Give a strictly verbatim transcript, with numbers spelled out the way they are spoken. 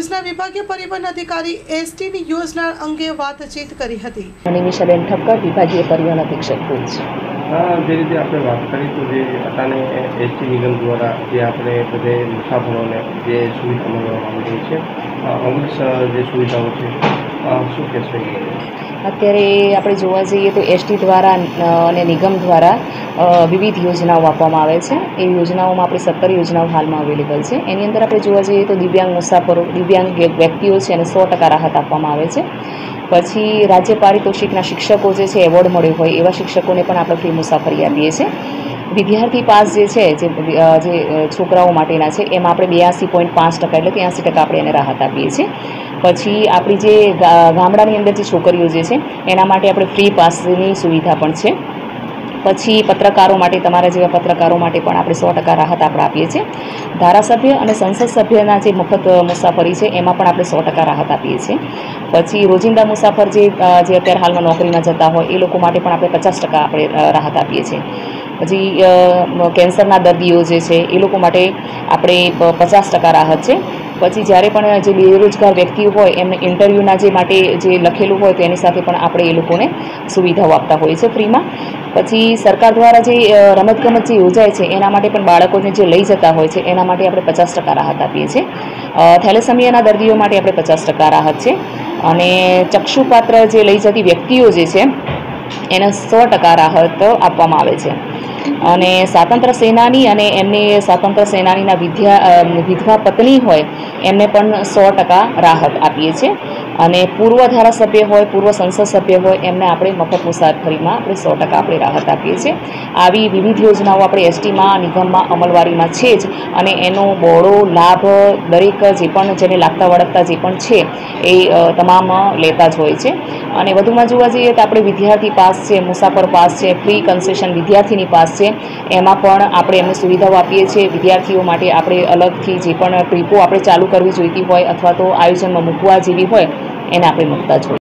ભુજના વિભાગીય પરિવહન અધિકારી એસટીની યોજના અંગે વાતચીત કરી હતી। નિમિષાબેન ઠક્કર, વિભાગીય પરિવહન અધિક્ષક ભુજ। हाँ, જે રીતે આપણે વાત કરી તો જે અટાણે એસટી નિગમ દ્વારા જે આપણે બધે મુસાફરોને જે સુવિધા મળવામાં આવી રહી છે અમુક જે સુવિધાઓ છે શું કહેશો? અત્યારે આપણે જોવા જઈએ તો એસટી દ્વારા અને નિગમ દ્વારા વિવિધ યોજનાઓ આપવામાં આવે છે। એ યોજનાઓમાં આપણી સત્તર યોજનાઓ હાલમાં અવેલેબલ છે। એની અંદર આપણે જોવા જઈએ તો દિવ્યાંગ મુસાફરો દિવ્યાંગ વ્યક્તિઓ છે એને સો ટકા રાહત આપવામાં આવે છે। પછી રાજ્ય પારિતોષિકના શિક્ષકો જે છે એવોર્ડ મળ્યો હોય એવા શિક્ષકોને પણ આપણે ફ્રી મુસાફરી આપીએ છીએ। વિદ્યાર્થી પાસ જે છે જે જે છોકરાઓ માટેના છે એમાં આપણે બ્યાસી પોઈન્ટ પાંચ ટકા એટલે કે એંસી ટકા આપણે એને રાહત આપીએ છીએ। પછી આપણી જે ગામડાની અંદર જે છોકરીઓ જે છે એના માટે આપણે ફ્રી પાસની સુવિધા પણ છે। પછી પત્રકારો માટે તમારા જેવા પત્રકારો માટે પણ આપણે સો ટકા રાહત આપણે આપીએ છીએ। ધારાસભ્ય અને સંસદ સભ્યના જે મફત મુસાફરી છે એમાં પણ આપણે સો ટકા રાહત આપીએ છીએ। પછી રોજિંદા મુસાફર જે જે અત્યારે હાલમાં નોકરીમાં જતા હોય એ લોકો માટે પણ આપણે પચાસ ટકા આપણે રાહત આપીએ છીએ। પછી કેન્સરના દર્દીઓ જે છે એ લોકો માટે આપણે પચાસ ટકા રાહત છે। પછી જ્યારે પણ જે બેરોજગાર વ્યક્તિઓ હોય એમને ઇન્ટરવ્યૂના જે માટે જે લખેલું હોય તો એની સાથે પણ આપણે એ લોકોને સુવિધાઓ આપતા હોઈએ છીએ ફ્રીમાં। પછી સરકાર દ્વારા જે રમતગમત જે યોજાય છે એના માટે પણ બાળકોને જે લઈ જતા હોય છે એના માટે આપણે પચાસ ટકા રાહત આપીએ છીએ। થેલેસેમિયાના દર્દીઓ માટે આપણે પચાસ ટકા રાહત છે અને ચક્ષુપાત્ર જે લઈ જતી વ્યક્તિઓ જે છે એને સો ટકા રાહત આપવામાં આવે છે। અને સ્વાતંત્ર્ય સેનાની અને એમની સ્વાતંત્ર્ય સેનાનીના વિદ્યા વિધવા પત્ની હોય એમને પણ સો ટકા રાહત આપીએ છીએ। અને પૂર્વ ધારાસભ્ય હોય પૂર્વ સંસદ સભ્ય હોય એમને આપણે મફત મુસાફરીમાં આપણે સો ટકા આપણે રાહત આપીએ છીએ। આવી વિવિધ યોજનાઓ આપણે એસટીમાં નિગમમાં અમલવારીમાં છે જ અને એનો બહોળો લાભ દરેક જે પણ જેને લાગતા વળગતા જે પણ છે એ તમામ લેતા જ હોય છે। અને વધુમાં જોવા જઈએ તો આપણે વિદ્યાર્થી પાસ છે, મુસાફર પાસ છે, ફ્રી કન્સેશન વિદ્યાર્થીની પાસ છે એમાં પણ આપણે એમને સુવિધાઓ આપીએ છીએ। વિદ્યાર્થીઓ માટે આપણે અલગથી જે પણ ટ્રીપો આપણે ચાલુ કરવી જોઈતી હોય અથવા તો આયોજનમાં મૂકવા જેવી હોય એને આપણે મૂકતા જ હોઈએ।